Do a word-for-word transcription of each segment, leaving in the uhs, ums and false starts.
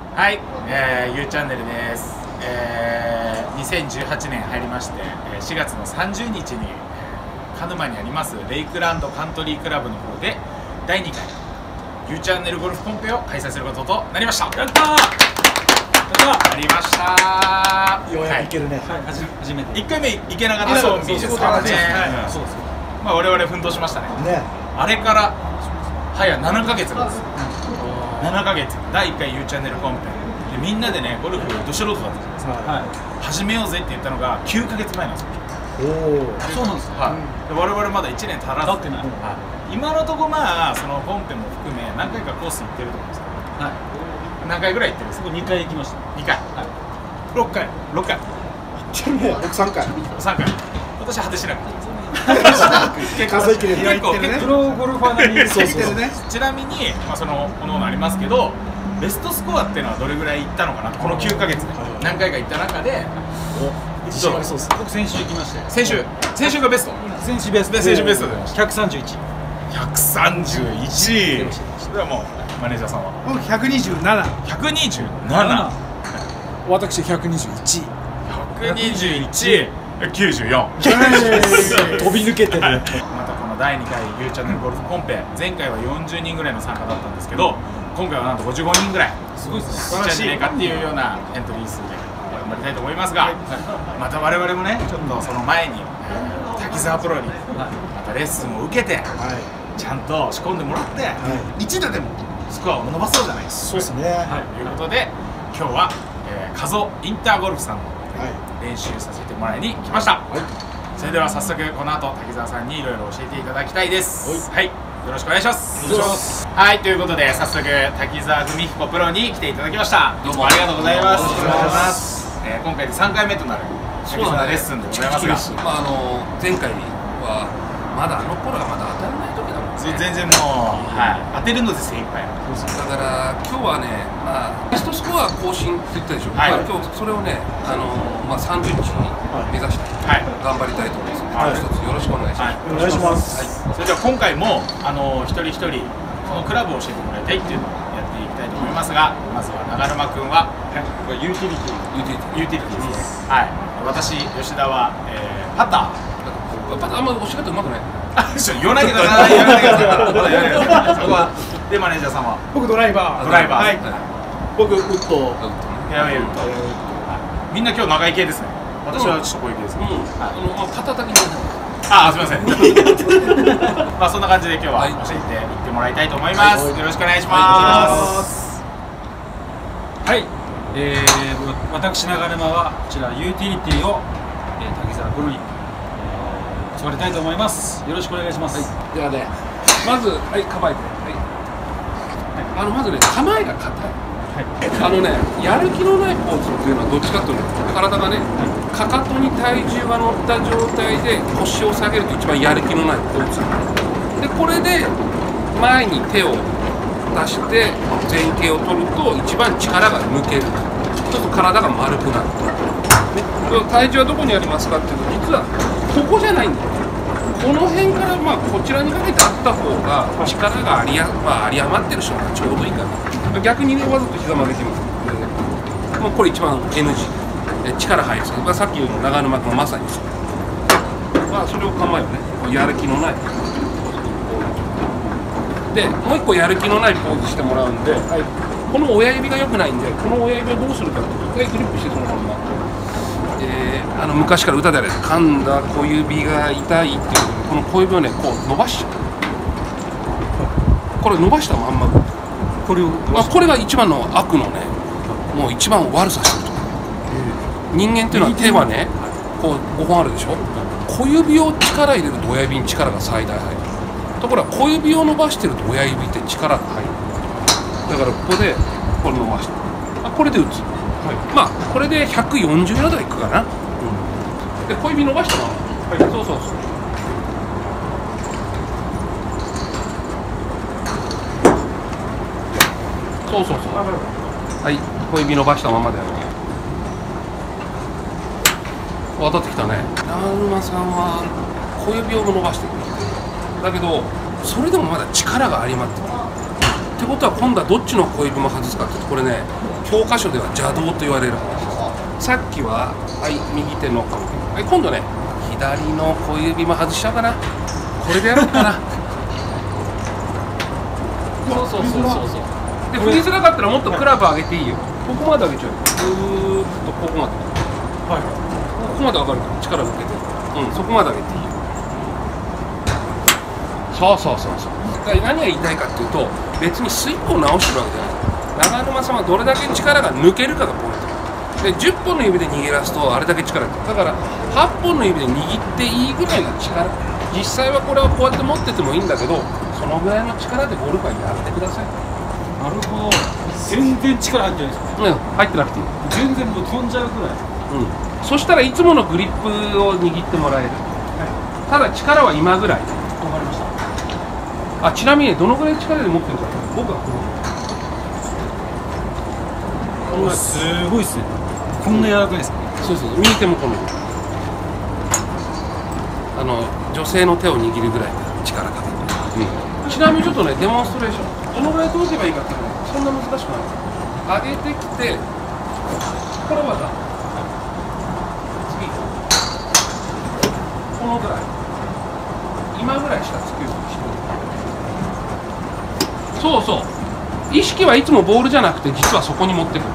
はい、えー、ゆうチャンネルです。えー、にせんじゅうはちねん入りまして、しがつのさんじゅうにちに、えー、鹿沼にありますレイクランドカントリークラブの方でだいにかいゆうチャンネルゴルフコンペを開催することとなりました。 やったー、 やりましたー。 ようやくいけるね。はい、初めていっかいめ行けなかったコンビですからね。 そうです。 まあ我々奮闘しましたね。 ね、 あれから早ななかげつです。ななかげつ、だいいっかい ユー チャンネルコンペでみんなでね、ゴルフど素人だったじゃないですか、はい、始めようぜって言ったのがきゅうかげつまえなんですよ。おお、そうなんですか。はい、で我々まだいちねん足らず、はい、今のところまあそのコンペも含め何回かコース行ってると思うんですけど、はい、何回ぐらい行ってるんですか？ にかい行きました。 にかい、はい、ろっかいろっかい行ってるね。僕さんかいさんかい私果てしなくて数えきれない。 結構プロゴルファー並みにそうそうそう。 ちなみに、まあ、そのものもありますけど、ベストスコアっていうのはどれぐらいいったのかな、このきゅうかげつで何回か行った中で。 自信ありそうです。僕先週行きましたよ。 先週先週がベスト。 先週ベスト。 先週ベストでひゃくさんじゅういち。 ひゃくさんじゅういち。それはもうマネージャーさんは僕ひゃくにじゅうなな。 ひゃくにじゅうなな。 私ひゃくにじゅういち。 ひゃくにじゅういち。きゅうじゅうよん。 飛び抜けてる。 またこのだいにかい ユー チャンネルゴルフコンペ、前回はよんじゅうにんぐらいの参加だったんですけど、今回はなんとごじゅうごにんぐらいすごいですね。 いっちゃうんじゃないかっていうようなエントリー数で頑張りたいと思いますが、また我々もね、ちょっとその前に滝沢プロにまたレッスンを受けて、ちゃんと仕込んでもらっていち打でもスコアを伸ばそうじゃないですか。 そうですね。 ということで今日は加須インターゴルフさんの練習させてもらいに来ました。はい、それでは早速この後滝沢さんにいろいろ教えていただきたいです。はい、よろしくお願いします。お願いします。はい、ということで早速滝沢文彦プロに来ていただきました。どうもありがとうございます。お願いします。えー、今回でさんかいめとなる滝沢レッスンでございますが、 まああの前回はまだあの頃はまだ当たらない時だもんね。 全然もう、はい、当てるので精一杯。 だから今日はね、まあベストスコア更新って言ったでしょ。はい、今日それをね、あのまあさんじゅうにちに目指して頑張りたいと思います。一つよろしくお願いします。 お願いします。 はい、それでは今回もあの一人一人そのクラブを教えてもらいたいっていうのをやっていきたいと思いますが、まずは長沼君はユーティリティ、ユーティリティですね。はい。私吉田は、えー、パター。 パターあんま押し方うまくない。 あ、言わないでください。言わないでください。そこはでマネージャーさんは僕ドライバー。 ドライバー。はい。 僕ウッド。 フェアウェイウッド。みんな今日長い系ですね。私はちょっと小池です。 あのまあパターだけに。 あ、すみません。まあそんな感じで今日は教えていってもらいたいと思います。よろしくお願いします。 はい。えー、私長沼はこちらユーティリティを、えー、滝沢プロに、えー、教わりたいと思います。よろしくお願いします。はい、 ではね、まずはい構えて、はい、あのまずね構えが硬い。はい、あのねやる気のないポーズっていうのはどっちかというと体がね、かかとに体重が乗った状態で腰を下げると一番やる気のないポーズで、これで前に手を出して前傾を取ると一番力が抜ける。ちょっと体が丸くなる、ね、体重はどこにありますかっていうと実はここじゃないんだよ。この辺からまあこちらにかけてあった方が力がありや、まあ、あり余ってる人がちょうどいいかな。逆にねわざと膝曲げてみるので、もうこれ一番 エヌジー 力入るんですけど、まあ、さっきの長沼君まさにそう、まあ、それを構えをねやる気のないでもう一個やる気のないポーズしてもらうんで、はい、この親指が良くないんでこの親指をどうするかっていうと、一回グリップしてそのまま、えー、あの昔から歌である噛んだ小指が痛いっていうこの小指をねこう伸ばしちゃう。これ伸ばしたまんまこれを、まあ、これが一番の悪のねもう一番悪さしてると。人間っていうのは手はねこうごほんあるでしょ。小指を力入れると親指に力が最大入る。ところが小指を伸ばしてると親指って力が入る。だからここでこれ伸ばして、あこれで打つ、はい、まあこれでひゃくよんじゅうヤードいくかな、うん、で小指伸ばしたまま、はい、そうそうそうそうそうそうはい小指伸ばしたままでやる。当たってきたね。長沼さんは小指を伸ばしてるだけどそれでもまだ力が有り余ってるってことは今度はどっちの小指も外すかってこれね教科書では邪道と言われる話です。さっきははい右手の小指、はい、今度ね左の小指も外しちゃうかな。これでやろうかな。そうそうそうそうそう。で振りづらかったらもっとクラブ上げていいよ。ここまで上げちゃう。ぐーっとここまで。はい。ここまで上がるから力抜けて。うん、そこまで上げていいよ。そうそうそうそう。だから何が言いたいかっていうと、別にスイップを直してるわけじゃない。長沼さんはどれだけ力が抜けるかがポイント。でじゅっぽんの指で握らすとあれだけ力がだからはっぽんの指で握っていいぐらいの力。実際はこれをこうやって持っててもいいんだけど、そのぐらいの力でゴルフはやってください。 なるほど。全然力入ってないですか？ うん、入ってなくていい。 全然もう飛んじゃうくらい。 うん。そしたらいつものグリップを握ってもらえる。ただ力は今ぐらい。 わかりました。 あ、ちなみにどのぐらい力で持ってるか。僕はこの。 これすごいっすね。こんな柔らかいですか？ そうそう。右手もこの。あの女性の手を握るぐらい力かけて。うん。ちなみにちょっとねデモンストレーション。どのぐらい通せばいいかっていうのはそんな難しくない。上げてきてこれまた次このぐらい今ぐらいしかつくようにしてる。そうそう。意識はいつもボールじゃなくて実はそこに持ってくる。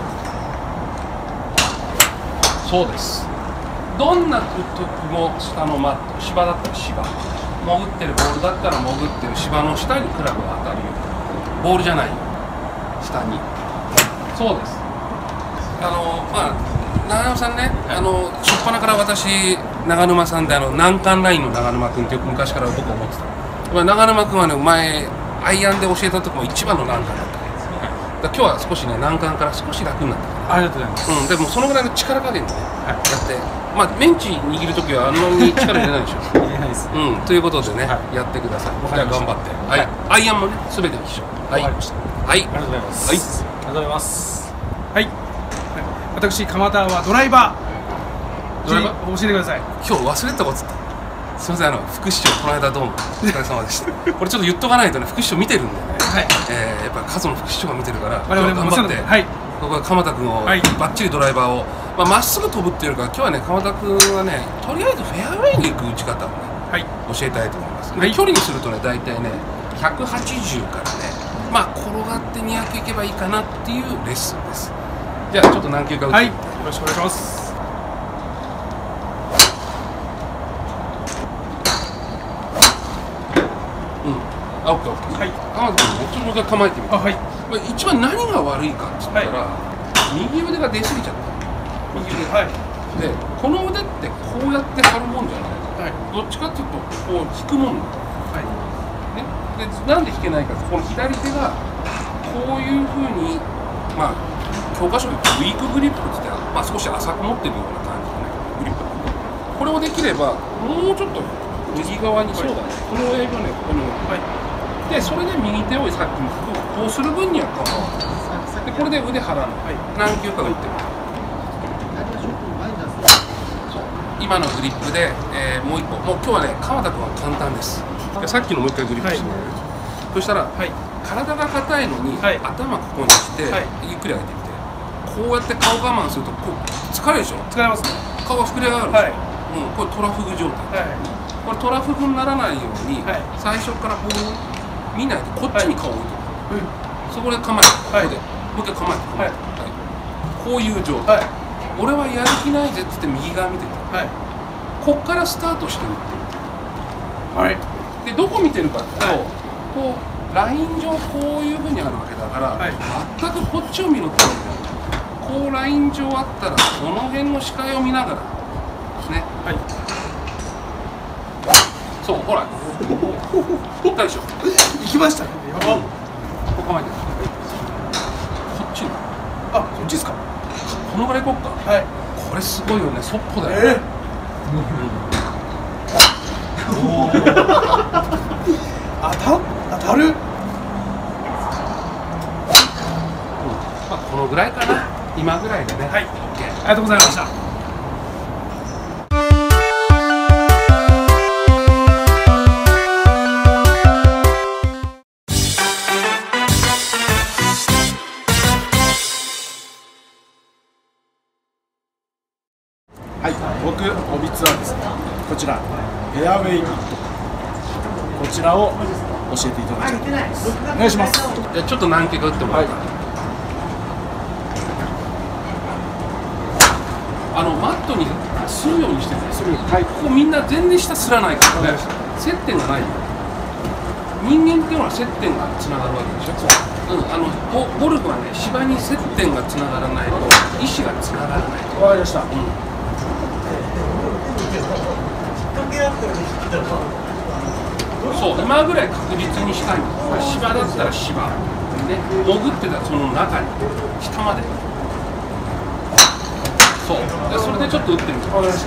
そうです。どんな時も下のマット、芝だったら芝、潜ってるボールだったら潜ってる芝の下にクラブが当たるよ。ボールじゃないよ、下に。そうです。あのまあ長沼さんね、あの初っ端から私長沼さんであの難関ラインの長沼君ってよく昔から僕は思ってた。まあ、長沼君はね前アイアンで教えた時も一番の難関だったから、今日は少しね難関から少し楽になったから。 ありがとうございます。 うん、でもそのぐらいの力加減でね、はい、やって、まあメンチ握るときはあんなに力入れないでしょ。 入れないです。 うん、ということでね、 はい、 やってください。 わじゃあ頑張って、はい、アイアンもね、すべて一緒。はい、 わかりました。 はい、 ありがとうございます。 はい、 ありがとうございます。 はい、私鎌田はドライバー。 ドライバー教えてください。 今日忘れてたことって。すみません、あの副市長この間どうもお疲れ様でした。これちょっと言っとかないとね、副市長見てるんでね。 はい。 えー、やっぱ数の副市長が見てるから、 我々も頑張って。 はい。 ここは鎌田君をはいバッチリドライバーを、まあ、まっすぐ飛ぶっていうか今日はね鎌田君はねとりあえずフェアウェイに行く打ち方をね、はい、教えたいと思います。で、 はい、 距離にするとね大体ねひゃくはちじゅうからねまあ転がってにひゃくいけばいいかなっていうレッスンです。じゃあちょっと何球か打って、 はい、よろしくお願いします。 うん、あ、オッケーオッケー。はい、鎌田君もちょっともう一回構えてみて。 あ、はい。 まあ、一番何が悪いかって言ったら、はい、右腕が出過ぎちゃった。右腕、はい、でこの腕ってこうやって張るもんじゃない、はい、どっちかっていうとこう引くもんだ、はいね、でなんで引けないかってこの左手がこういうふうにまあ教科書でウィークグリップって言ったら、まあ、少し浅く持ってるような感じのねグリップ。これをできればもうちょっと右側に、そうだね、この親指をねここに、はい、でそれで右手をさっきのこうする分にはこうでこれで腕張らない、はい、何球か打ってる。今のグリップで、えー、もう一個、もう今日はね鎌田君は簡単です。さっきのもう一回グリップしてもらえる、はい、そしたら、はい、体が硬いのに、はい、頭ここにして、はい、ゆっくり上げてみてこうやって顔我慢するとこう疲れるでしょ。疲れますね。顔が膨れ上がるでしょ、はい、うん、これトラフグ状態、はい、これトラフグにならないように、はい、最初からこう見ないでこっちに顔を置いてる、はい、そこで構えて、はい、ここでもう一回構えて、はいはい、こういう状態、はい、俺はやる気ないぜって言って右側見てて、はい、こっからスタートして打ってみて、はい、でどこ見てるかっていうと、はい、こうライン上こういうふうにあるわけだから、はい、全くこっちを見ろって言うんだよ。こうライン上あったらこの辺の視界を見ながらね、はい、そうほら行ったでしょ。 行きましたね。やばっ。 ここ構えてる。こっちに、 あ、こっちですか。 このぐらい行こうか。はい。これすごいよね。そっぽだよね。えー、お当た当たる。 まあこのぐらいかな。今ぐらいでね。はい。オッケー。ありがとうございました。 はい、僕オビツはですね、こちらフェアウェイミット、こちらを教えていただきたいと思います。お願いします。 じゃあちょっと何球か打ってもらうか、はい、あのマットにするようにしてください。はい、ここみんな全然下すらないからね、接点がないよ。人間っていうのは接点がつながるわけでしょ。うん、あのゴルフはね、芝に接点がつながらないと意思がつながらないと。 わかりました。うん、 そう、今ぐらい確実にしたいんです。芝だったら芝、ね、潜ってたらその中に下まで。そうで、それでちょっと打ってみて。わかりました。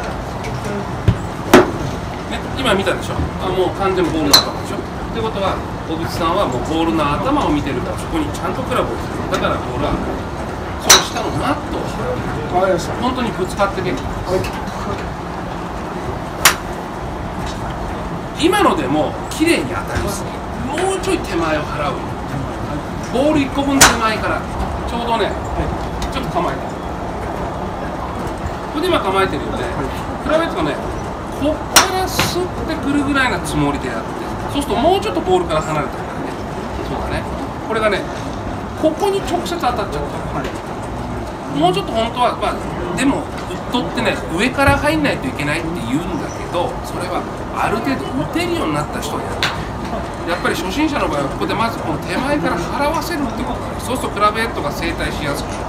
ね、今見たでしょ。あ、もう完全ボールの頭でしょ。ってことは小口さんはもうボールの頭を見てるから、そこにちゃんとクラブをする。だからボールはその下のマットを払う。わかりました。本当にぶつかってけん。今のでも綺麗に当たりすぎ、もうちょい手前を払う。ボールいっこぶん手前からちょうどね、ちょっと構えて、これで今構えてるよね。比べるとね、こっからスッてくるぐらいなつもりでやって、そうするともうちょっとボールから離れてるからね。そうだね、これがね、ここに直接当たっちゃった、はい、もうちょっと本当は、まあ、でもウッドってね、上から入んないといけないって言うんだけど、それはある程度打てるようになった人はやる。やっぱり初心者の場合はここでまずこの手前から払わせるってことだ。そうするとクラブヘッドが正対しやすくなる。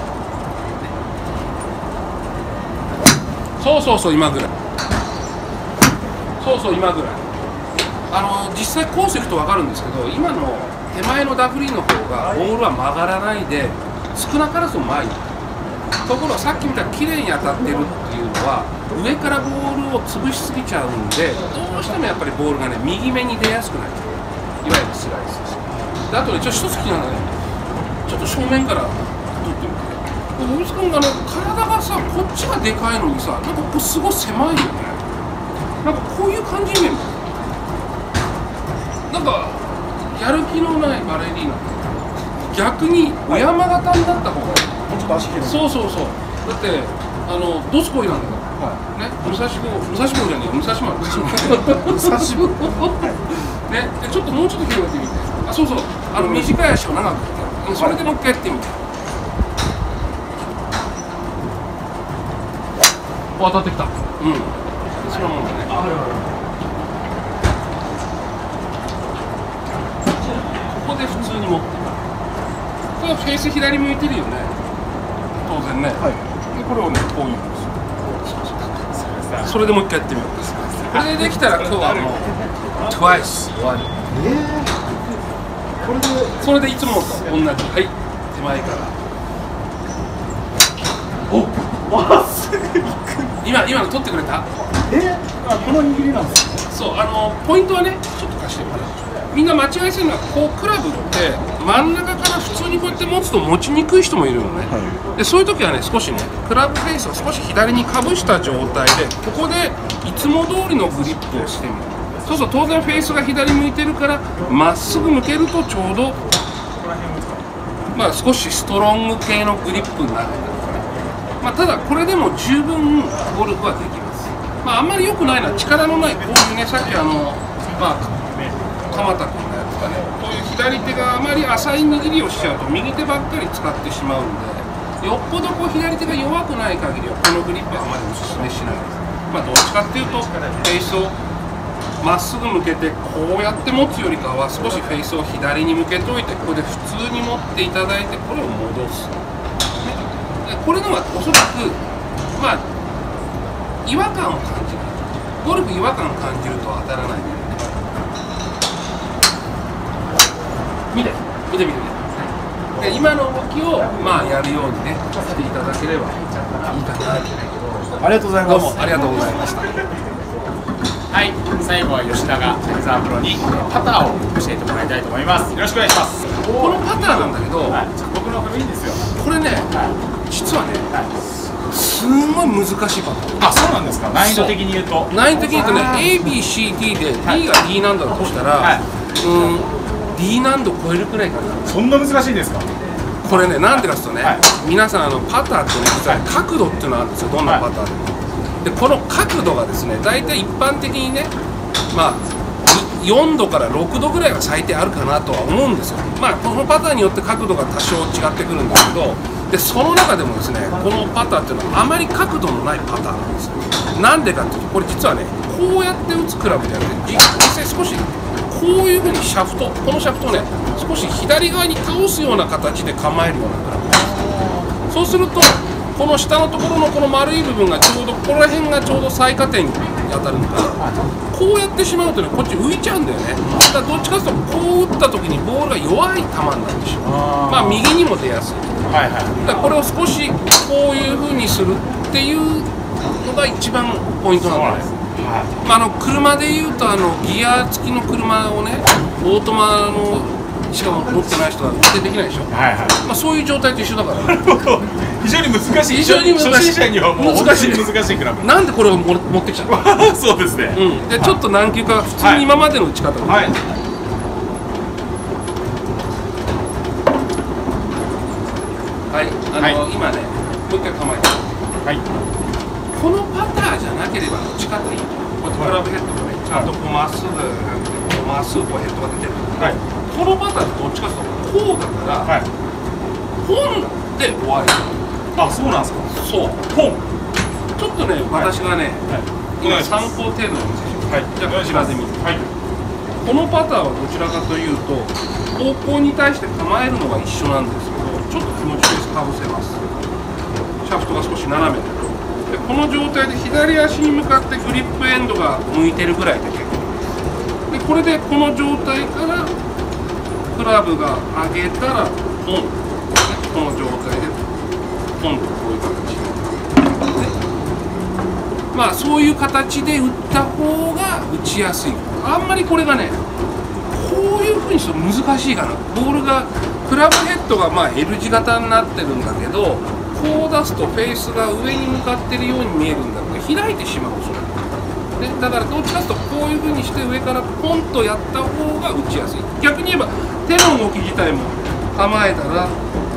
そうそうそう、今ぐらい。そうそう、今ぐらい。あの実際コース行くと分かるんですけど、今の手前のダフリーの方がボールは曲がらないで少なからずも前に。ところがさっき見た綺麗に当たってるっていうのは上からボールを潰しすぎちゃうんで、どうしてもやっぱりボールがね、右目に出やすくなっちゃう。いわゆるスライスです。で、あとね、ちょっと一つ気になるのね、ちょっと正面から撮ってみて。小口君がね、体がさ、こっちがでかいのにさ、なんかここすごい狭いよね。なんかこういう感じに見える。なんかやる気のないバレリーナって逆に小山型になった方がいい。 もうちょっと足広い。そうそうそう。 だってあのどすこいなんだから、はい、ね、武蔵坊武蔵坊じゃねえよ、武蔵丸武蔵坊ね、でちょっともうちょっと広げてみて。あ、そうそう、あの短い足を長くやって、それでもう一回やってみて。お、当たってきた。うん、そのもんだね。ここで普通に持ってる。これフェース左向いてるよね、当然ね。はい、でこれをね、こういうんですよ。それでもう一回やってみよう。これでできたら今日はもうトワイス終わり。えー、これでそれでいつもと同じ。はい、手前から。お、わ、すぐ行く。今今の取ってくれた？ えー、あ、この握りなんですか？ そう、あのポイントはね、ちょっと貸してもらう。みんな間違いするのは、こうクラブって真ん中から普通にこうやって持つと持ちにくい人もいるのね。はい、でそういう時はね、少しね、クラブフェイスを少し左にかぶした状態で、ここでいつも通りのグリップをしてみる。そうすると当然フェイスが左向いてるから、まっすぐ向けるとちょうど、まあ、少しストロング系のグリップになるんだからね。まあ、ただこれでも十分ゴルフはできます。まあ、あんまり良くないのは力のないこういうね、さっきあのまあ鎌田君のやつがね、こういう左手があまり浅い握りをしちゃうと右手ばっかり使ってしまうんで、よっぽどこう左手が弱くない限りはこのグリップはあまりおすすめしないです。まあどっちかっていうとフェイスをまっすぐ向けてこうやって持つよりかは、少しフェイスを左に向けといて、ここで普通に持っていただいて、これを戻す、ね、でこれのはおそらくまあ違和感を感じる。ゴルフ違和感を感じると当たらない。見て見て見て見て。で今の動きをまあやるようにねしていただければいいかな。 ありがとうございます。 どうもありがとうございました。 はい、最後は吉田が滝沢プロにパターを教えてもらいたいと思います。よろしくお願いします。 このパターなんだけど、 はい、僕の方がいいんですよ。 これね、はい、実はね、はい、すんごい難しいパター。 あ、そうなんですか。難易度的に言うと難易度的に言うとね、 エービーシーディー で D が D なんだとしたら、はい、うんD 難度超えるくらいかな。 そんな難しいですか？ これね、なんでかというとね、はい、皆さんあのパターってね、実は角度っていうのがあるんですよ。どんなパターでも、はい、 でこの角度がですね大体一般的にねまあよんどからろくどぐらいは最低あるかなとは思うんですよ。まあこのパターによって角度が多少違ってくるんだけど、でその中でもですねこのパターっていうのはあまり角度のないパターなんですよ。なんでかっていうとこれ実はねこうやって打つクラブじゃなくて実際少しこういうふうにシャフトこのシャフトをね少し左側に倒すような形で構えるようなクラブです。そうするとこの下のところのこの丸い部分がちょうどここら辺がちょうど最下点に当たるのかな。こうやってしまうとねこっち浮いちゃうんだよね。だからどっちかというとこう打った時にボールが弱い球になってしまう。まあ右にも出やすい。 はいはい。 だからこれを少しこういうふうにするっていうのが一番ポイントなんです。まあ、あの車でいうとあのギア付きの車をねオートマのしかも持ってない人は運転できないでしょ。はいはい。まあそういう状態と一緒だから、ね。 非常に難しい。 非常に難しい。 初心者にはもう難しい難しいクラブ。 なんでこれをも持ってきちゃった？ そうですね。 うん。でちょっと何球か普通に今までの打ち方を、ね。はい。はい。あの、はい、今ねもう一回構えて。はい。このパターじゃなければ打ち方いいと。こうやってクラブヘッドがねちゃんとこうまっすぐまっすぐこうヘッドが出てる。はい。このパターってどっちかというとこうだから、はい、ポンで終わり。 あ、そうなんですか。そう。ポン。 ちょっとね、はい、私がね、はい、今参考程度の見せします。はい。じゃあこちらで見て。はい。このパターはどちらかというと方向に対して構えるのが一緒なんですけど、ちょっと気持ちよくかぶせます。シャフトが少し斜めで。でこの状態で左足に向かってグリップエンドが向いてるぐらいで結構です。でこれでこの状態からクラブが上げたらポン、この状態でポンとこういう形で、まあそういう形で打った方が打ちやすい。あんまりこれがねこういうふうにすると難しいかな。ボールがクラブヘッドがまあ L 字型になってるんだけど、こう出すとフェースが上に向かってるように見えるんだけど開いてしまうそれで、だからどっちかというとこういうふうにして上からポンとやった方が打ちやすい。逆に言えば手の動き自体も構えたら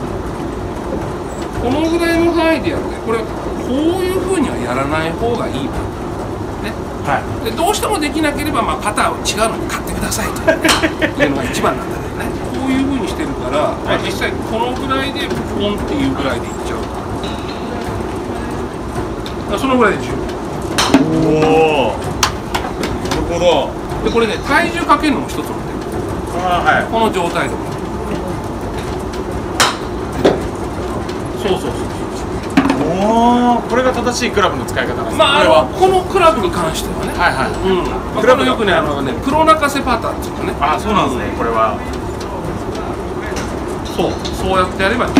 このぐらいの範囲でやって、これこういうふうにはやらない方がいいわね。はい、でどうしてもできなければ、まあ、パターを違うのに買ってくださいというのが一番なんだけどね。こういうふうにしてるから、まあ、実際このぐらいでポンっていうぐらいでいっちゃうからそのぐらいで十分。 おお、なるほど。 でこれね体重かけるのも一つの手。あ、はい、この状態でもそうそうそうそう。 おお、これが正しいクラブの使い方なんですね。 まあ、あのこのクラブに関してはね、はいはい、うん、まあ、クラブよくねあのねプロ泣かせパターンっていうかね。 あ、そうなんですね。これはそうそうやってやればいい。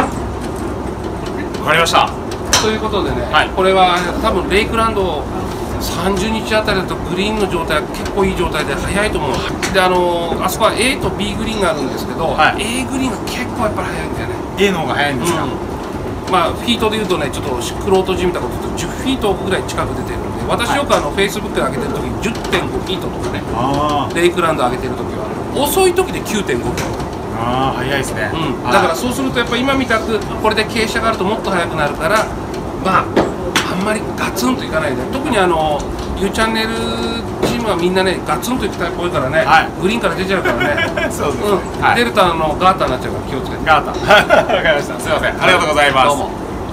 わかりました。 ということでね、はい、これは多分レイクランドさんじゅうにちあたりだとグリーンの状態は結構いい状態で速いと思う。であのあそこは A と B グリーンがあるんですけど、はい、A グリーンが結構やっぱり速いんだよね。 A の方が速いんですか。うん、 まあフィートでいうとねちょっとクロートじみたこと言うとじゅっフィートぐらい近く出てるんで、私よくあのフェイスブックで上げてる時に じゅってんごフィートとかね、レイクランド上げてる時は遅い時で きゅうてんごキロ。 ああ、速いですね。 うん、だからそうするとやっぱ今みたくこれで傾斜があるともっと速くなるから、まああんまりガツンといかないで、特にあの U チャンネルチームはみんなねガツンといくタイプ多いからね、はい、グリーンから出ちゃうからねそうですね、うん、はい、デルタのガーターになっちゃうから気をつけて。 ガーターわかりました。すいません、ありがとうございます。どうも。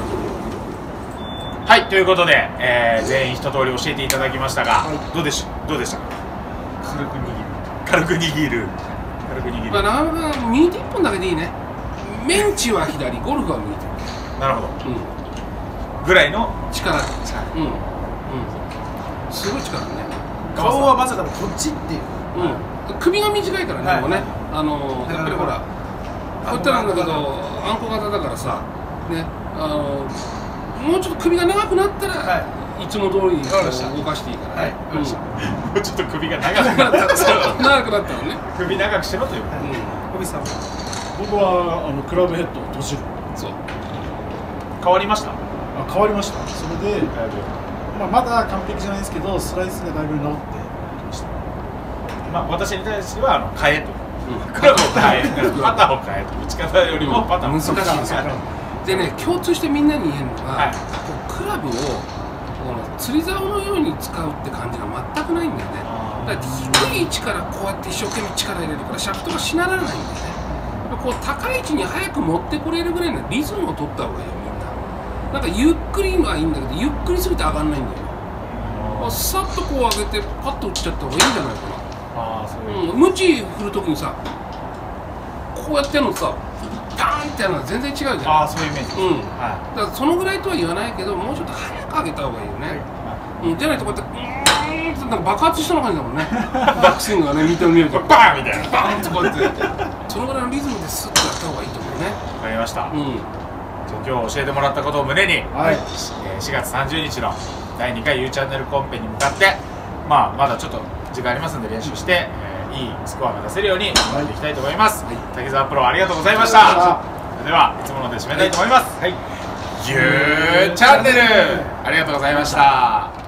はい、ということで、えー、全員一通り教えていただきましたが、はい、どうでしどうでしたか。 軽く握る軽く握る軽く握る、 まあ、なかなか右手いっぽんだけでいいね。メンチは左、ゴルフは右手。 なるほど、うん、ぐらいの力が、うんうん、すごい力だね。 顔はまさかのこっちっていう、 うん、首が短いからね、はい、もうね、あのー、やっぱりほらこういったなんだけどあんこ型だからさね、あのー、もうちょっと首が長くなったら、はい、いつも通りに動かしていいからね。 もうちょっと首が長くなったら長くなったらね、 首長くしろということ。 小口さん、僕はあのクラブヘッドを閉じる。 そう変わりました。 あ、変わりました。それで、まあ、まだ完璧じゃないですけどスライスがだいぶ直ってきました。 まあ、私に対してはあの変えと、クラブを変え、パターを変えと、打ち方よりもパターを難しいんですよ。でね、共通してみんなに言えるのが、はい、こうクラブを釣り竿のように使うって感じが全くないんだよね。だから低い位置からこうやって一生懸命力入れるからシャフトがしならないんだよね。こう高い位置に早く持ってこれるぐらいのリズムを取った方がいいよ、みんな。なんかゆっくりはいいんだけど、ゆっくりすぎて上がんないんだよ。さっとこう上げてパッと打っちゃった方がいいんじゃないかな。あそういう、うん、ムチ振るときにさこうやってやるのさパーンってやるのは全然違うじゃん。 ああそういうイメージ、 うん、はい、だからそのぐらいとは言わないけどもうちょっと早く上げた方がいいよね、はい、うん、じゃないとこうやってうーんってなんか爆発したの感じだもんねバックスイングがね見てみるとバーンみたいなバーンってこうやってそのぐらいのリズムでスッとやった方がいいと思うね。 わかりました、うん、じゃあ今日教えてもらったことを胸に、はい、しがつさんじゅうにちのだいにかい ユー チャンネルコンペに向かって、まあ、まだちょっと時間ありますんで練習して、えー、いいスコアが出せるように頑張っていきたいと思います、はい、滝沢プロありがとうございました。それではいつもので締めたいと思います、はい、ユー チャンネルありがとうございました。